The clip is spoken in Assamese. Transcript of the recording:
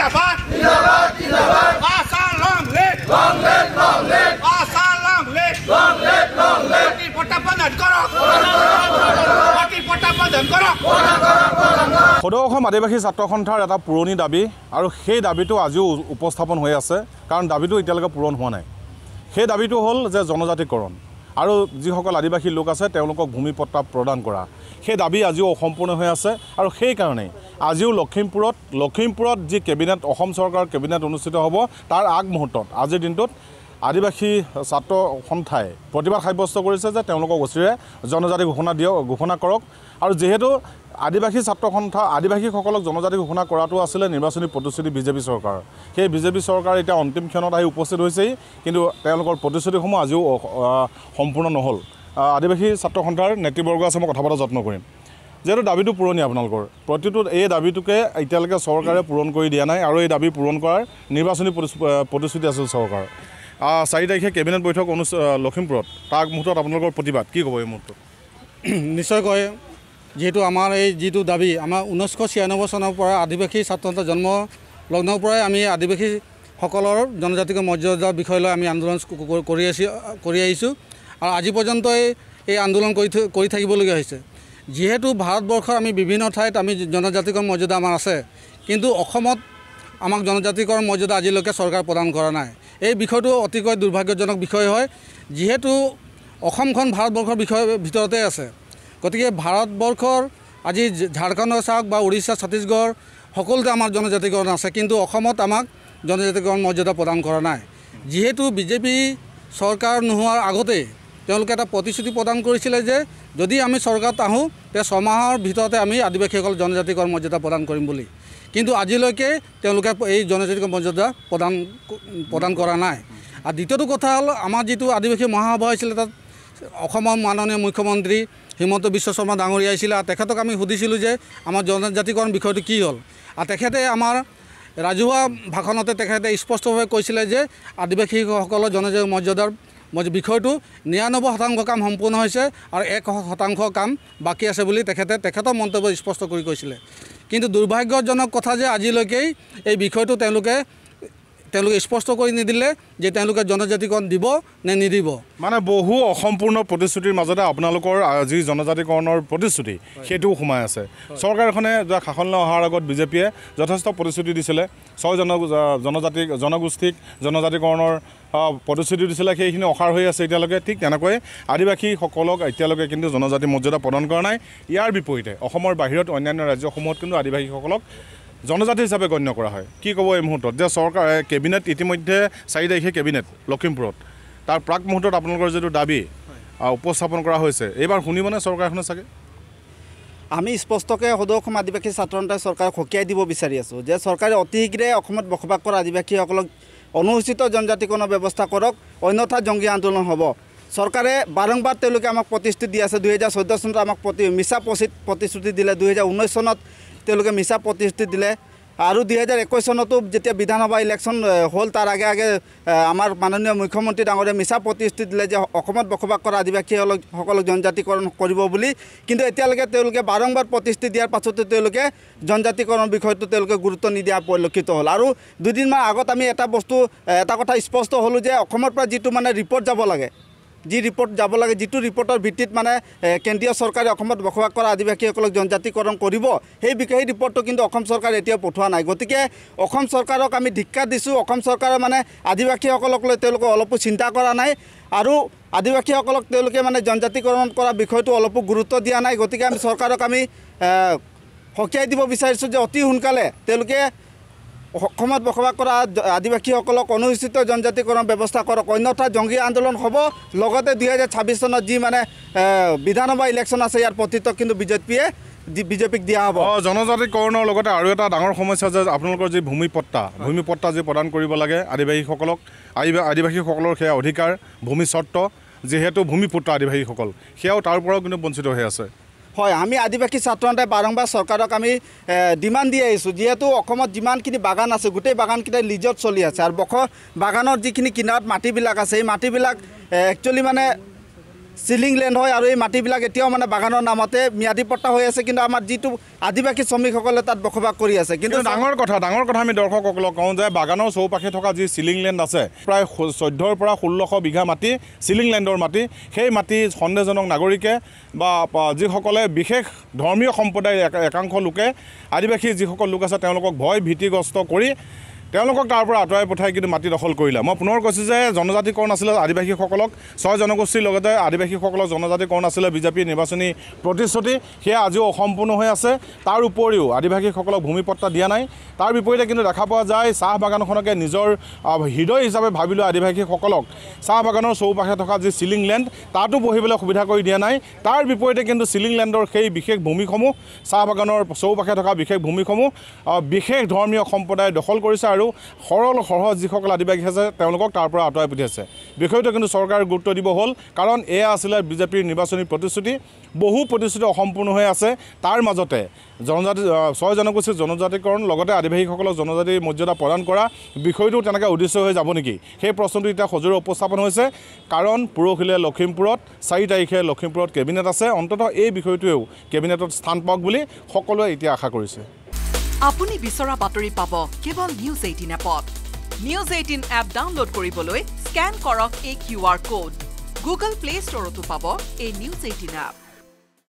জিন্দাবাদ জিন্দাবাদ জিন্দাবাদ Assam long live Assam long live party পটা বন্ধ করো পার্টি পটা বন্ধ করো সদৌ অসম আদিবাসী ছাত্ৰ সন্থাৰ এটা পুৰণি দাবী আৰু সেই দাবীটো আজিও উপস্থাপন হৈ আছে কাৰণ দাবীটো এতিয়ালৈকে পূৰণ হোৱা নাই সেই দাবীটো হ'ল যে জনজাতিকৰণ আৰু যিসকল আদিবাসী লোক আছে তেওঁলোকক ভূমি পট্টা প্ৰদান কৰা সেই দাবী আজিও অসম্পূৰ্ণ হৈ আছে আৰু সেই কাৰণে আজিও লখিমপুৰত যি কেবিনেট অসম চৰকাৰৰ কেবিনেট অনুষ্ঠিত হ'ব তাৰ আগমুহূৰ্তত আজিৰ দিনটোত আদিবাসী ছাত্ৰ সন্থাই প্ৰতিবাদ সাব্যস্ত কৰিছে যে তেওঁলোকক অচিৰে জনজাতি ঘোষণা কৰক আৰু যেহেতু আদিবাসী ছাত্ৰ সন্থা আদিবাসীসকলক জনজাতি ঘোষণা কৰাটো আছিলে নিৰ্বাচনী প্ৰতিশ্ৰুতি বিজেপি চৰকাৰ সেই বিজেপি চৰকাৰ এতিয়া অন্তিম ক্ষণত আহি উপস্থিত হৈছেই কিন্তু তেওঁলোকৰ প্ৰতিশ্ৰুতিসমূহ আজিও সম্পূৰ্ণ নহ'ল আদিবাসী ছাত্ৰ সন্থাৰ নেতৃবৰ্গ আছে মই কথা পতাৰ যত্ন কৰিম যেহেতু দাবীটো পুৰণি আপোনালোকৰ প্ৰতিটো এই দাবীটোকে এতিয়ালৈকে চৰকাৰে পূৰণ কৰি দিয়া নাই আৰু এই দাবী পূৰণ কৰাৰ নিৰ্বাচনী প্ৰতিশ্ৰুতি আছিল চৰকাৰ 4 তাৰিখে কেবিনেট বৈঠক লখিমপুৰত তাৰ মুহূৰ্তত আপোনালোকৰ প্ৰতিবাদ কি ক'ব এই মুহূৰ্তত নিশ্চয়কৈ যেহেতু আমাৰ এই যিটো দাবী আমাৰ 1996 চনৰ পৰা আদিবাসী ছাত্ৰ সন্থাৰ জন্ম লগ্নৰ পৰাই আমি আদিবাসীসকলৰ জনজাতিক মৰ্যাদাৰ বিষয় লৈ আমি আন্দোলন কৰি আহিছোঁ আৰু আজি পৰ্যন্ত এই আন্দোলন কৰি থাকিবলগীয়া হৈছে যেহেতু ভাৰতবৰ্ষৰ আমি বিভিন্ন ঠাইত আমি জনজাতিকৰ মৰ্যাদা আমাৰ আছে কিন্তু অসমত আমাক জনজাতিকৰ মৰ্যাদা আজিলৈকে চৰকাৰ প্ৰদান কৰা নাই এই বিষয়টো অতিকৈ দুৰ্ভাগ্যজনক বিষয় হয় যেহেতু অসমখন ভাৰতবৰ্ষৰ ভিতৰতে আছে গতিকে ভাৰতবৰ্ষৰ আজি ঝাৰখণ্ড চাওক বা উৰিষ্যা ছত্তীশগড় সকলোতে আমাৰ জনজাতিকৰণ আছে কিন্তু অসমত আমাক জনজাতিকৰণ মৰ্যাদা প্ৰদান কৰা নাই যেহেতু বিজেপি চৰকাৰ নোহোৱাৰ আগতে তেওঁলোকে এটা প্ৰতিশ্ৰুতি প্ৰদান কৰিছিলে যে যদি আমি চৰকাৰত আহোঁ তে 6 মাহৰ ভিতৰতে আমি আদিবাসীসকল জনজাতিকৰণ মৰ্যাদা প্ৰদান কৰিম বুলি কিন্তু আজিলৈকে তেওঁলোকে এই জনজাতিক মৰ্যাদা প্ৰদান কৰা নাই আৰু দ্বিতীয়টো কথা হ'ল আমাৰ যিটো আদিবাসী মহাসভা হৈছিলে তাত অসমৰ মাননীয় মুখ্যমন্ত্ৰী হিমন্ত বিশ্ব শৰ্মা ডাঙৰীয়া আহিছিলে আৰু তেখেতক আমি সুধিছিলোঁ যে আমাৰ জনজাতিকৰণ বিষয়টো কি হ'ল আৰু তেখেতে আমাৰ ৰাজহুৱা ভাষণতে তেখেতে স্পষ্টভাৱে কৈছিলে যে আদিবাসীসকলৰ জনজাতিক মৰ্যাদাৰ বিষয়টো 99% কাম সম্পূৰ্ণ হৈছে আৰু 1% কাম বাকী আছে বুলি তেখেতৰ মন্তব্য স্পষ্ট কৰি কৈছিলে কিন্তু দুৰ্ভাগ্যজনক কথা যে আজিলৈকে এই বিষয়টো তেওঁলোকে স্পষ্ট কৰি নিদিলে যে তেওঁলোকে জনজাতিকৰণ দিব নে নিদিব মানে বহু অসম্পূৰ্ণ প্ৰতিশ্ৰুতিৰ মাজতে আপোনালোকৰ যি জনজাতিকৰণৰ প্ৰতিশ্ৰুতি সেইটো সোমাই আছে চৰকাৰখনে শাসনলৈ অহাৰ আগত বিজেপিয়ে যথেষ্ট প্ৰতিশ্ৰুতি দিছিলে 6 জনগোষ্ঠীক জনজাতিকৰণৰ প্ৰতিশ্ৰুতি দিছিলে সেইখিনি অসাৰ হৈ আছে এতিয়ালৈকে ঠিক তেনেকৈ আদিবাসীসকলক এতিয়ালৈকে কিন্তু জনজাতি মৰ্যাদা প্ৰদান কৰা নাই ইয়াৰ বিপৰীতে অসমৰ বাহিৰত অন্যান্য ৰাজ্যসমূহত কিন্তু আদিবাসীসকলক জনজাতি হিচাপে গণ্য কৰা হয় কি ক'ব এই মুহূৰ্তত যে চৰকাৰ কেবিনেট ইতিমধ্যে 4 তাৰিখে কেবিনেট লখিমপুৰত তাৰ প্ৰাক মুহূৰ্তত আপোনালোকৰ যিটো দাবী উপস্থাপন কৰা হৈছে এইবাৰ শুনিবনে চৰকাৰখনে চাগে আমি স্পষ্টকৈ সদৌ অসম আদিবাসী ছাত্ৰ সন্থাই চৰকাৰক সকীয়াই দিব বিচাৰি আছোঁ যে চৰকাৰে অতি শীঘ্ৰে অসমত বসবাস কৰা আদিবাসীসকলক অনুসূচিত জনজাতিকৰণৰ ব্যৱস্থা কৰক অন্যথা জংগী আন্দোলন হ'ব চৰকাৰে বাৰংবাৰ তেওঁলোকে আমাক প্ৰতিশ্ৰুতি দি আছে 2014 চনত আমাক মিছা প্ৰতিশ্ৰুতি দিলে 2019 চনত তেওঁলোকে মিছা প্ৰতিশ্ৰুতি দিলে আৰু 2021 চনতো যেতিয়া বিধানসভা ইলেকশ্যন হ'ল তাৰ আগে আমাৰ মাননীয় মুখ্যমন্ত্ৰী ডাঙৰীয়া মিছা প্ৰতিশ্ৰুতি দিলে যে অসমত বসবাস কৰা আদিবাসীসকলক জনজাতিকৰণ কৰিব বুলি কিন্তু এতিয়ালৈকে তেওঁলোকে বাৰংবাৰ প্ৰতিশ্ৰুতি দিয়াৰ পাছতো তেওঁলোকে জনজাতিকৰণৰ বিষয়টো তেওঁলোকে গুৰুত্ব নিদিয়া পৰিলক্ষিত হ'ল আৰু দুদিনমান আগত আমি এটা কথা স্পষ্ট হ'লোঁ যে অসমৰ পৰা যিটো মানে ৰিপৰ্ট যাব লাগে যিটো ৰিপৰ্টৰ ভিত্তিত মানে কেন্দ্ৰীয় চৰকাৰে অসমত বসবাস কৰা আদিবাসীসকলক জনজাতিকৰণ কৰিব সেই ৰিপৰ্টটো কিন্তু অসম চৰকাৰে এতিয়াও পঠোৱা নাই গতিকে অসম চৰকাৰক আমি ধিক্কাৰ দিছোঁ অসম চৰকাৰে মানে আদিবাসীসকলক লৈ তেওঁলোকে অলপো চিন্তা কৰা নাই আৰু আদিবাসীসকলক তেওঁলোকে মানে জনজাতিকৰণ কৰা বিষয়টো অলপো গুৰুত্ব দিয়া নাই গতিকে আমি চৰকাৰক আমি সকীয়াই দিব বিচাৰিছোঁ যে অতি সোনকালে তেওঁলোকে অসমত বসবাস কৰা আদিবাসীসকলক অনুসূচিত জনজাতিকৰণ ব্যৱস্থা কৰক অন্যথা জংগী আন্দোলন হ'ব লগতে 2026 চনত যি মানে বিধানসভা ইলেকশ্যন আছে ইয়াৰ প্ৰতিত্ব কিন্তু বিজেপিক দিয়া হ'ব জনজাতিকৰণৰ লগতে আৰু এটা ডাঙৰ সমস্যা যে আপোনালোকৰ যি ভূমি পট্টা যি প্ৰদান কৰিব লাগে আদিবাসীসকলৰ সেয়া অধিকাৰ ভূমি চৰ্ত যেহেতু ভূমিপুত্ৰ আদিবাসীসকল সেয়াও তাৰ পৰাও কিন্তু বঞ্চিত হৈ আছে হয় আমি আদিবাসী ছাত্ৰ সন্থাই বাৰংবাৰ চৰকাৰক আমি ডিমাণ্ড দি আহিছোঁ যেহেতু অসমত যিমানখিনি বাগান আছে গোটেই বাগানকেইটা লিজত চলি আছে আৰু বাগানৰ যিখিনি কিনাৰত মাটিবিলাক আছে এই মাটিবিলাক একচুৱেলি মানে সিলিং লেণ্ড হয় আৰু এই মাটিবিলাক এতিয়াও মানে বাগানৰ নামতে ম্যাদী পট্টা হৈ আছে কিন্তু আমাৰ যিটো আদিবাসী শ্ৰমিকসকলে তাত বসবাস কৰি আছে কিন্তু ডাঙৰ কথা আমি দৰ্শকসকলক কওঁ যে বাগানৰ চৌপাশে থকা যি সিলিং লেণ্ড আছে প্ৰায় 14 পৰা 1600 বিঘা মাটি সিলিং লেণ্ডৰ মাটি সেই মাটি সন্দেহজনক নাগৰিকে বা যিসকলে বিশেষ ধৰ্মীয় সম্প্ৰদায়ৰ একাংশ লোকে আদিবাসী যিসকল লোক আছে তেওঁলোকক ভয় ভীতিগ্ৰস্ত কৰি তেওঁলোকক তাৰ পৰা আঁতৰাই পঠাই কিন্তু মাটি দখল কৰিলে মই পুনৰ কৈছোঁ যে জনজাতিকৰণ আছিলে আদিবাসীসকলক 6 জনগোষ্ঠীৰ লগতে আদিবাসীসকলক জনজাতিকৰণ আছিলে বিজেপিৰ নিৰ্বাচনী প্ৰতিশ্ৰুতি সেয়া আজিও অসম্পূৰ্ণ হৈ আছে তাৰ উপৰিও আদিবাসীসকলক ভূমিপট্টা দিয়া নাই তাৰ বিপৰীতে কিন্তু দেখা পোৱা যায় চাহ বাগানখনকে নিজৰ হৃদয় হিচাপে ভাবি লোৱা আদিবাসীসকলক চাহ বাগানৰ চৌপাশে থকা যি সিলিং লেণ্ড তাতো বহিবলৈ সুবিধা কৰি দিয়া নাই তাৰ বিপৰীতে কিন্তু সিলিং লেণ্ডৰ সেই বিশেষ ভূমিসমূহ চাহ বাগানৰ চৌপাশে থকা বিশেষ ভূমিসমূহ বিশেষ ধৰ্মীয় সম্প্ৰদায়ে দখল কৰিছে আৰু সৰল সহজ যিসকল আদিবাসী আছে তেওঁলোকক তাৰ পৰা আঁতৰাই পঠিয়াইছে বিষয়টো কিন্তু চৰকাৰে গুৰুত্ব দিব হ'ল কাৰণ এয়া আছিলে বিজেপিৰ নিৰ্বাচনী প্ৰতিশ্ৰুতি বহু প্ৰতিশ্ৰুতি অসম্পূৰ্ণ হৈ আছে তাৰ মাজতে জনজাতি 6 জনগোষ্ঠীৰ জনজাতিকৰণ লগতে আদিবাসীসকলক জনজাতিৰ মৰ্যাদা প্ৰদান কৰা বিষয়টো তেনেকৈ উদ্দেশ্য হৈ যাব নেকি সেই প্ৰশ্নটো এতিয়া সজোৰে উপস্থাপন হৈছে কাৰণ পৰহিলে লখিমপুৰত 4 তাৰিখে লখিমপুৰত কেবিনেট আছে অন্ততঃ এই বিষয়টোৱেও কেবিনেটত স্থান পাওক বুলি সকলোৱে এতিয়া আশা কৰিছে আপুনি বিচৰা বাতৰি পাব কেৱল News 18 এপত News 18 এপ ডাউনলোড কৰিবলৈ স্ক্যান কৰক এই QR কোড Google Play Storeতো পাব এই News 18 এপ